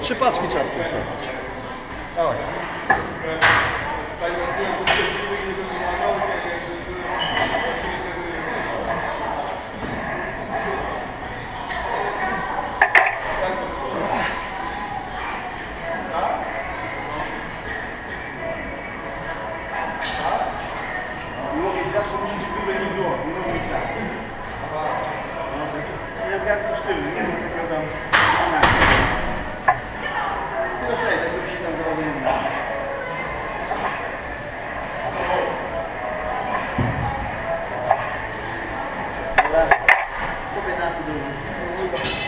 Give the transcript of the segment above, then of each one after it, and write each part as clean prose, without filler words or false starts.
3 paczki trzeba postawić. Dawaj. Zawsze musi być wybrać było, nie mogę być tak. Jak to sztywny, nie ma takiego tam inaczej. Tylko sobie, tak żeby się tam zawodu nie wrazić. Dobra, po 15 drużyn.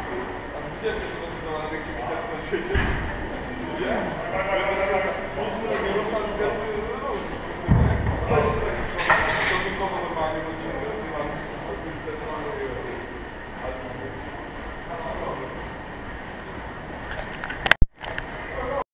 Gdzie się to załadować, jak się na świecie? Gdzie?